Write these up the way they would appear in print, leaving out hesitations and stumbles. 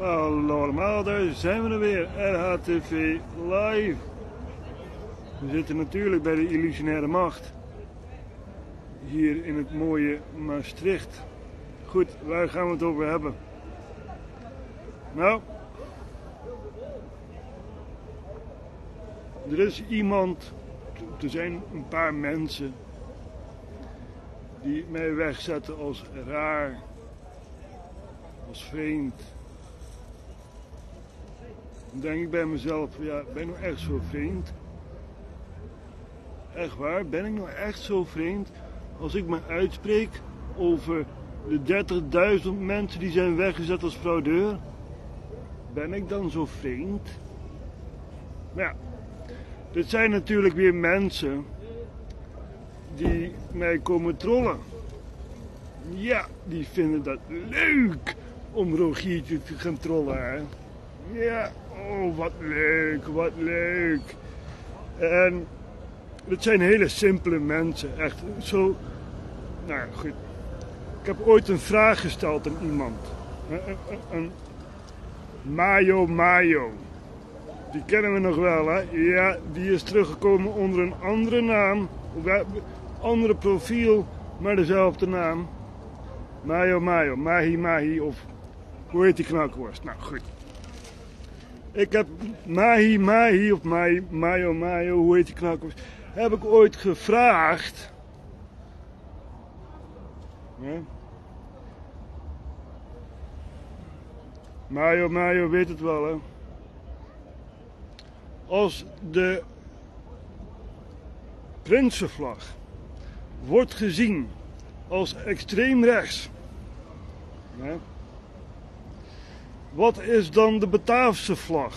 Hallo allemaal, daar zijn we er weer, RHTV Live. We zitten natuurlijk bij de Illusionaire Macht. Hier in het mooie Maastricht. Goed, waar gaan we het over hebben? Nou, er is iemand, er zijn een paar mensen die mij wegzetten als raar, als vreemd. Dan denk ik bij mezelf, ja, ben ik nou echt zo vreemd? Echt waar, ben ik nou echt zo vreemd als ik me uitspreek over de 30.000 mensen die zijn weggezet als fraudeur? Ben ik dan zo vreemd? Maar ja, dit zijn natuurlijk weer mensen die mij komen trollen. Ja, die vinden dat leuk om Rogiertje te gaan trollen, hè? Ja, oh wat leuk, wat leuk. En het zijn hele simpele mensen, echt zo. Nou goed, ik heb ooit een vraag gesteld aan iemand. Een Mayo. Die kennen we nog wel, hè? Ja, die is teruggekomen onder een andere naam. Andere profiel, maar dezelfde naam. Mayo, Mahi, of hoe heet die knakworst? Nou goed. Ik heb Mahi of Mayo, hoe heet die knakworst? Heb ik ooit gevraagd. Ja? Mayo weet het wel, hè? Als de Prinsenvlag wordt gezien als extreem rechts. Ja? Wat is dan de Bataafse vlag?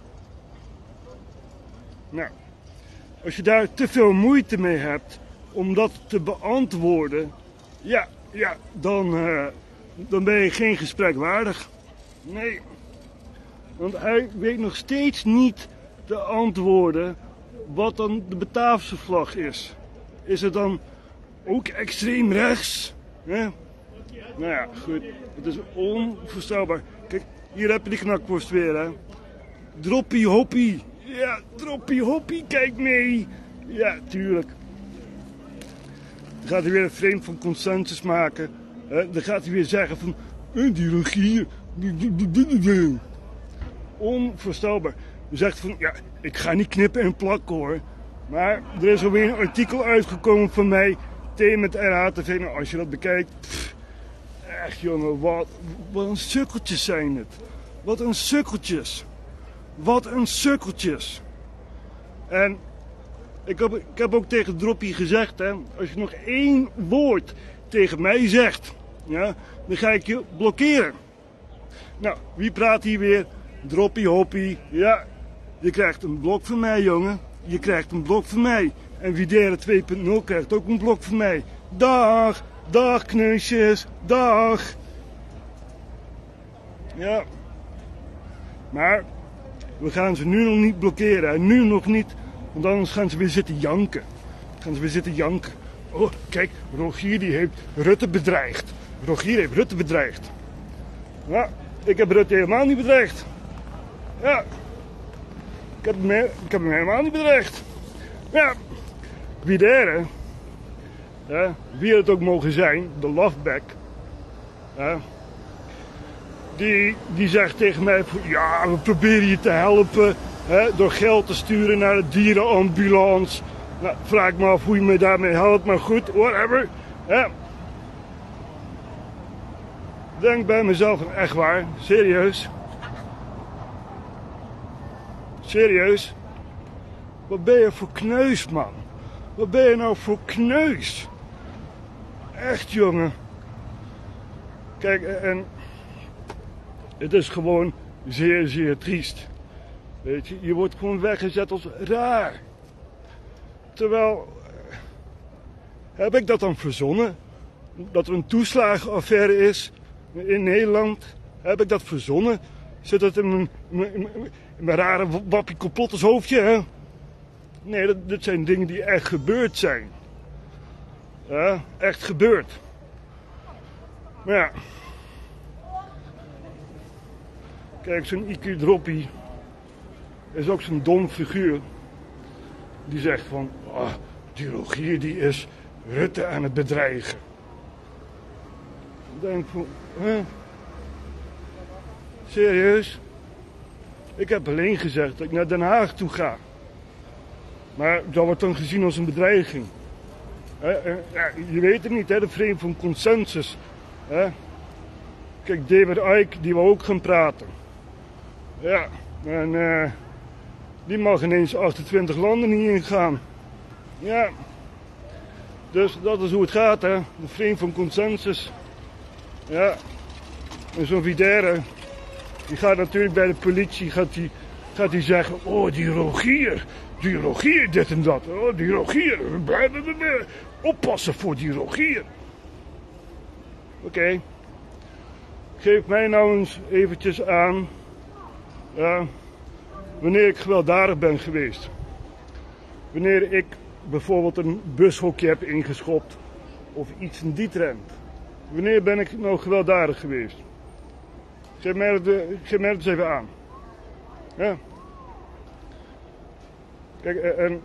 Nou, als je daar te veel moeite mee hebt om dat te beantwoorden, ja, dan ben je geen gesprek waardig. Nee, want hij weet nog steeds niet te antwoorden wat dan de Bataafse vlag is. Is het dan ook extreem rechts? Ja? Nou ja, goed, het is onvoorstelbaar. Kijk, hier heb je die knakworst weer, hè. Droppie hoppie. Ja, droppie hoppie, kijk mee. Ja, tuurlijk. Dan gaat hij weer een vreemd van consensus maken. Dan gaat hij weer zeggen van, die Rogier. Onvoorstelbaar. Hij zegt van, ja, ik ga niet knippen en plakken hoor. Maar er is alweer een artikel uitgekomen van mij tegen met RHTV. Nou, als je dat bekijkt, echt jongen, wat een sukkeltjes zijn het. Wat een sukkeltjes. Wat een sukkeltjes. En ik heb ook tegen Droppie gezegd, hè, als je nog één woord tegen mij zegt, ja, dan ga ik je blokkeren. Nou, wie praat hier weer? Droppie hoppie. Ja, je krijgt een blok van mij, jongen. Je krijgt een blok van mij. En Widera 2.0 krijgt ook een blok van mij. Dag, dag kneusjes, dag. Ja. Maar we gaan ze nu nog niet blokkeren. En nu nog niet, want anders gaan ze weer zitten janken. Oh, kijk, Rogier die heeft Rutte bedreigd. Ja, ik heb Rutte helemaal niet bedreigd. Ja. Ik heb hem helemaal niet bedreigd. Ja. Widera, ja, wie het ook mogen zijn, de loveback, ja, die zegt tegen mij, ja, we proberen je te helpen, hè, door geld te sturen naar de dierenambulance. Nou, vraag me af hoe je me daarmee helpt, maar goed, whatever. Ja. Denk bij mezelf, echt waar, serieus. Wat ben je voor kneus, man? Wat ben je nou voor kneus? Echt, jongen. Kijk, en het is gewoon zeer, zeer triest. Weet je wordt gewoon weggezet als raar. Terwijl, heb ik dat dan verzonnen? Dat er een toeslagenaffaire is in Nederland? Heb ik dat verzonnen? Zit het in mijn rare wappie complotters hoofdje, hè? Nee, dit zijn dingen die echt gebeurd zijn. Ja, echt gebeurd. Maar ja. Kijk, zo'n IQ-droppie is ook zo'n dom figuur. Die zegt van, die Rogier die is Rutte aan het bedreigen. Ik denk van, serieus? Ik heb alleen gezegd dat ik naar Den Haag toe ga. Maar dat wordt dan gezien als een bedreiging. Je weet het niet, hè, de vreemd van consensus. Kijk, David Icke, die wil ook gaan praten. Ja, en die mag ineens 28 landen niet ingaan. Ja, dus dat is hoe het gaat, hè. De vreemd van consensus. Ja, en zo'n Videre, die gaat natuurlijk bij de politie, gaat die zeggen, die Rogier dit en dat. Die Rogier, oppassen voor die Rogier. Oké. Geef mij nou eens eventjes aan, wanneer ik gewelddadig ben geweest. Wanneer ik bijvoorbeeld een bushokje heb ingeschopt of iets in die trend. Wanneer ben ik nou gewelddadig geweest? Geef mij dat eens even aan. Ja. Kijk, en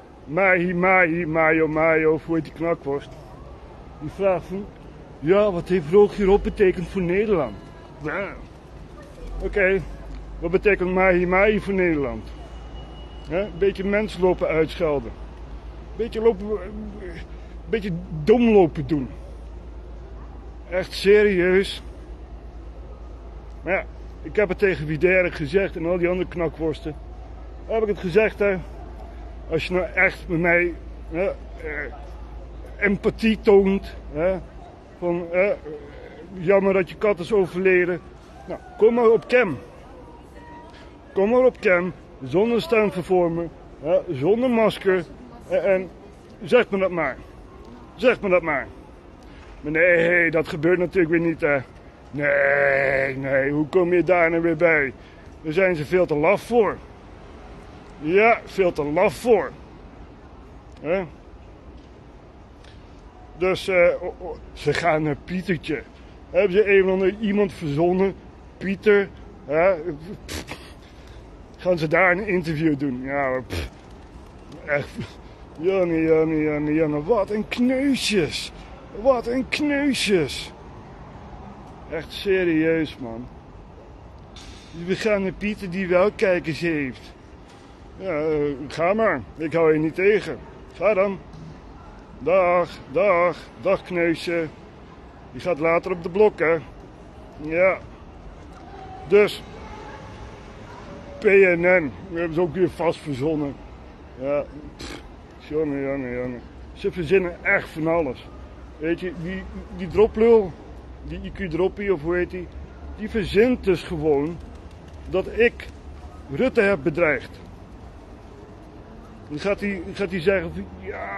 Mayo, of hoe heet die knakworst? Die vraagt van, wat heeft Rogier betekend voor Nederland? Ja. Oké, wat betekent Mahi voor Nederland? Een beetje mensen lopen uitschelden. Een beetje dom lopen doen. Echt serieus. Maar ja, ik heb het tegen Videre gezegd en al die andere knakworsten. Heb ik het gezegd, hè. Als je nou echt met mij empathie toont. Van jammer dat je kat is overleden. Nou, kom maar op cam. Kom maar op cam. Zonder stemvervormer. Zonder masker. En zeg me dat maar. Zeg me dat maar. Maar nee, dat gebeurt natuurlijk weer niet, hè. Nee, hoe kom je daar nou weer bij? Daar zijn ze veel te laf voor. Ja, veel te laf voor. Dus ze gaan naar Pietertje. Hebben ze een of ander iemand verzonnen? Pieter? Gaan ze daar een interview doen? Ja, echt. Janne, wat een kneusjes. Wat een kneusjes. Echt serieus, man. We gaan naar Pieter die wel kijkers heeft. Ja, ga maar. Ik hou je niet tegen. Ga dan. Dag kneusje. Die gaat later op de blok, hè. Ja. Dus. PNN. We hebben ze ook weer vast verzonnen. Ja. Jonne. Ze verzinnen echt van alles. Weet je, die droplul, die IQ-droppie of hoe heet die verzint dus gewoon dat ik Rutte heb bedreigd. Dan gaat hij zeggen van,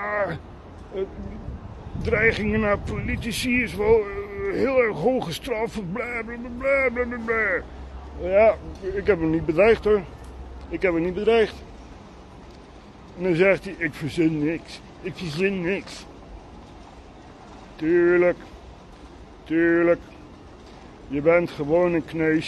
dreigingen naar politici is wel heel erg hoge straf, blablabla. Ja, ik heb hem niet bedreigd, hoor. Ik heb hem niet bedreigd. En dan zegt hij, ik verzin niks. Tuurlijk. Je bent gewoon een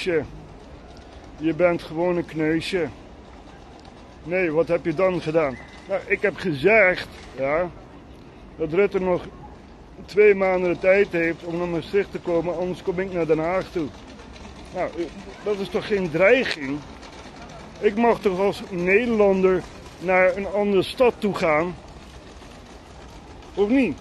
kneusje. Nee, wat heb je dan gedaan? Nou, ik heb gezegd, dat Rutte nog 2 maanden de tijd heeft om naar Maastricht te komen, anders kom ik naar Den Haag toe. Nou, dat is toch geen dreiging? Ik mag toch als Nederlander naar een andere stad toe gaan? Of niet?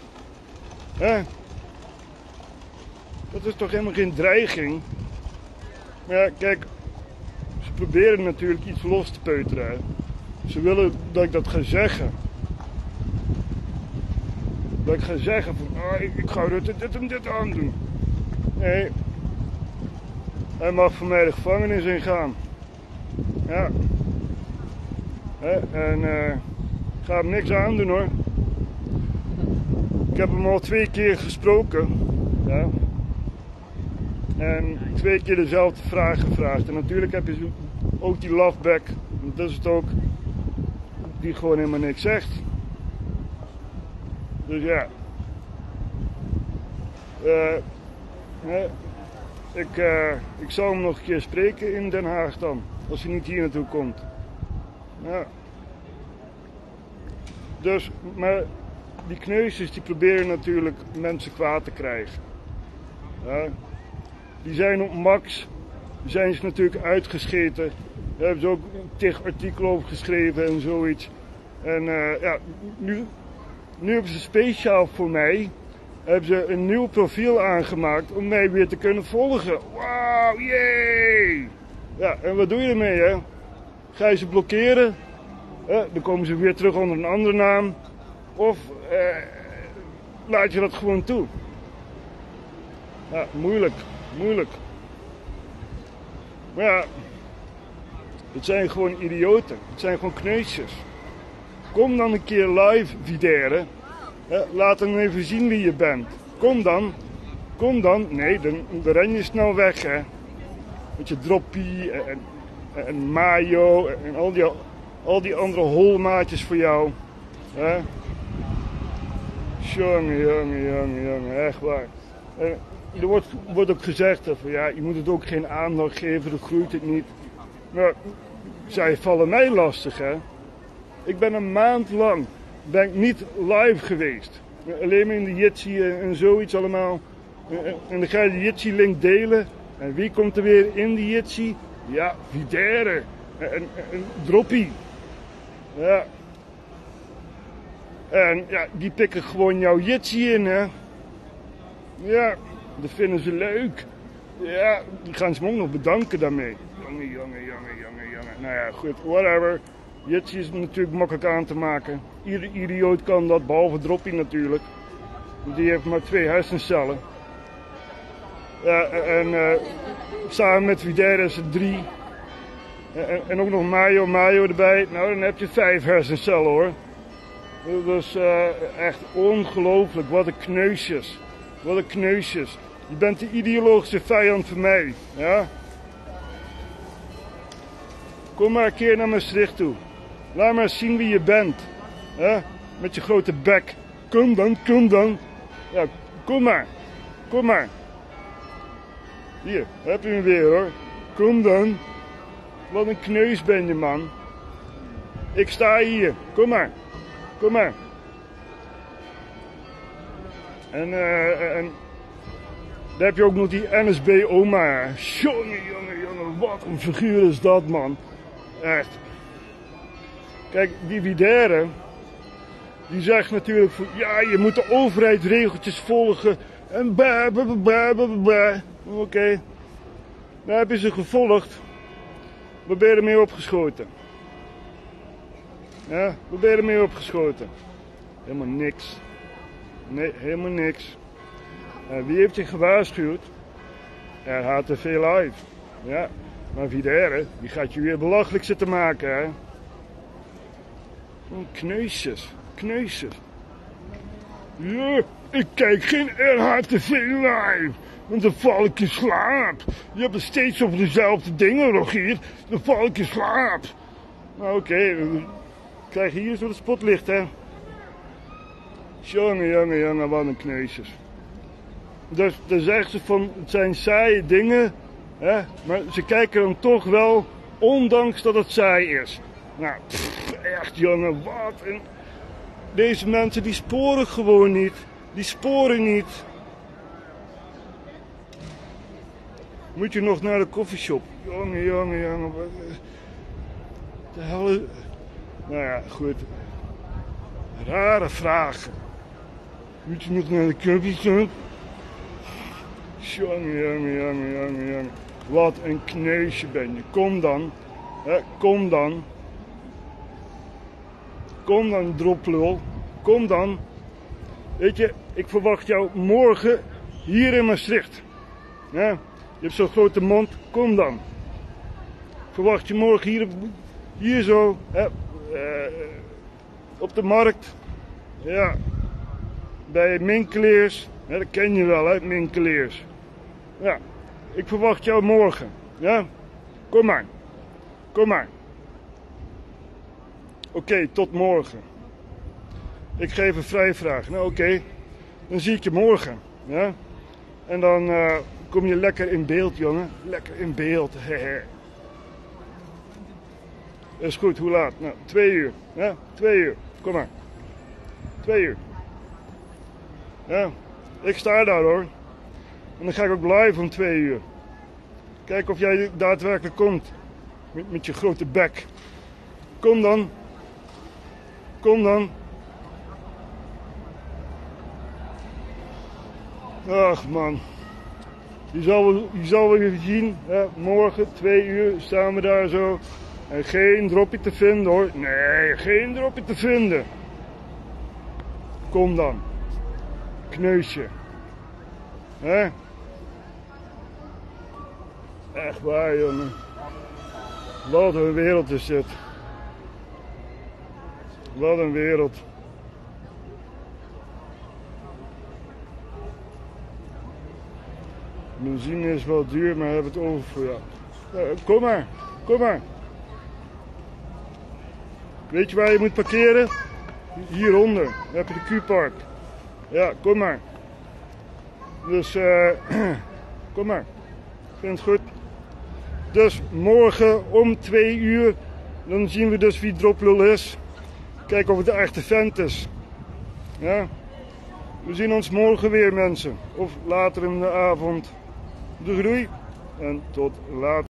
Dat is toch helemaal geen dreiging? Maar ja, kijk, ze proberen natuurlijk iets los te peuteren. Hè. Ze willen dat ik dat ga zeggen. Dat ik ga zeggen van, ik ga Rutte dit en dit aandoen. Nee, hij mag voor mij de gevangenis ingaan. Ja. En ik ga hem niks aandoen, hoor. Ik heb hem al 2 keer gesproken. Ja. En 2 keer dezelfde vraag gevraagd. En natuurlijk heb je ook die loveback, dat is het ook, die gewoon helemaal niks zegt. Dus ja. Ik zal hem nog een keer spreken in Den Haag dan. Als hij niet hier naartoe komt. Ja. Dus, maar die kneusjes die proberen natuurlijk mensen kwaad te krijgen. Ja. Die zijn op max, zijn ze natuurlijk uitgescheten. Daar hebben ze ook tig artikelen over geschreven en zoiets. En ja, nu hebben ze speciaal voor mij hebben ze een nieuw profiel aangemaakt om mij weer te kunnen volgen. Wauw, yay! Ja, en wat doe je ermee, hè? Ga je ze blokkeren? Dan komen ze weer terug onder een andere naam. Of laat je dat gewoon toe? Ja, moeilijk. Maar ja, het zijn gewoon idioten. Het zijn gewoon kneusjes. Kom dan een keer live, Videre. Laat hem even zien wie je bent. Kom dan. Nee, dan ren je snel weg, hè. Met je droppie en mayo en al die andere holmaatjes voor jou. Hè. Jongen, echt waar. Er wordt ook gezegd van ja, je moet het ook geen aandacht geven, dan groeit het niet. Maar zij vallen mij lastig, hè. Ik ben een maand lang niet live geweest. Alleen maar in de Jitsi en zoiets allemaal. En dan ga je de Jitsi-link delen. En wie komt er weer in de Jitsi? Ja, Videre. En Droppie. Ja. En ja, die pikken gewoon jouw Jitsi in, hè. Ja, dat vinden ze leuk. Ja, die gaan ze me ook nog bedanken daarmee. Jongen. Nou ja, goed, whatever. Jitsi is natuurlijk makkelijk aan te maken. Ieder idioot kan dat, behalve Droppie natuurlijk. Die heeft maar 2 hersencellen. Ja, en samen met Videre is het 3. En ook nog mayo erbij. Nou, dan heb je 5 hersencellen, hoor. Dus echt ongelooflijk. Wat een kneusjes. Je bent de ideologische vijand van mij. Ja? Kom maar een keer naar Maastricht toe. Laat maar zien wie je bent. Hè? Met je grote bek. Kom dan. Ja, kom maar. Hier, heb je hem weer, hoor. Kom dan. Wat een kneus ben je, man. Ik sta hier. Kom maar. En dan heb je ook nog die NSB-oma. Jongen, wat een figuur is dat, man. Echt. Kijk, die Videre, die zegt natuurlijk van, ja, je moet de overheidsregeltjes volgen. En Oké. Dan heb je ze gevolgd. Waar ben je ermee opgeschoten? Ja, waar ben je ermee opgeschoten? Helemaal niks. Nee, helemaal niks. Wie heeft je gewaarschuwd? HTV Live. Ja, maar Videre, die gaat je weer belachelijk zitten maken, hè. Kneusjes. Ja, ik kijk geen RHTV Live, want dan val ik in slaap. Je hebt het steeds over dezelfde dingen, Rogier. Dan val ik in slaap. Nou oké, dan krijg je hier zo het spotlicht, hè. Jongen, wat een kneusjes. Dus dan zeggen ze van, het zijn saaie dingen, hè, maar ze kijken dan toch wel, ondanks dat het saai is. Nou, echt jongen, wat. En deze mensen die sporen gewoon niet. Moet je nog naar de koffieshop? Jongen, wat de hel is... Nou ja, goed. Rare vragen. Moet je nog naar de koffieshop? Jongen. Wat een kneusje ben je. Kom dan. Kom dan, droplul. Kom dan. Weet je, ik verwacht jou morgen hier in Maastricht. Ja? Je hebt zo'n grote mond. Kom dan. Ik verwacht je morgen hier zo. Op de markt. Ja. Bij Minkeleers. Ja, dat ken je wel, hè, Minkeleers. Ja. Ik verwacht jou morgen. Ja. Kom maar. Oké, tot morgen. Ik geef een vrijvraag. Nou oké, dan zie ik je morgen. Ja? En dan kom je lekker in beeld, jongen. Lekker in beeld. Is goed, hoe laat? Nou, 2 uur. Ja, 2 uur. Kom maar. 2 uur. Ja, ik sta daar hoor. En dan ga ik ook live om 2 uur. Kijk of jij daadwerkelijk komt. Met je grote bek. Kom dan. Kom dan. Ach man. Je zal wel even zien. Ja, morgen 2 uur staan we daar zo. En geen dropje te vinden hoor. Nee, geen dropje te vinden. Kom dan. Kneusje. Hè? Echt waar, jongen. Wat een wereld is dit. Wat een wereld. Benzine is wel duur, maar we hebben het over voor jou. Kom maar, kom maar. Weet je waar je moet parkeren? Hieronder. Dan heb je de Q-park. Ja, kom maar. Dus, kom maar. Ik vind het goed. Dus morgen om 2 uur, dan zien we dus wie Droplul is. Kijken of het de echte vent is. Ja? We zien ons morgen weer, mensen. Of later in de avond. Doei doei. En tot later.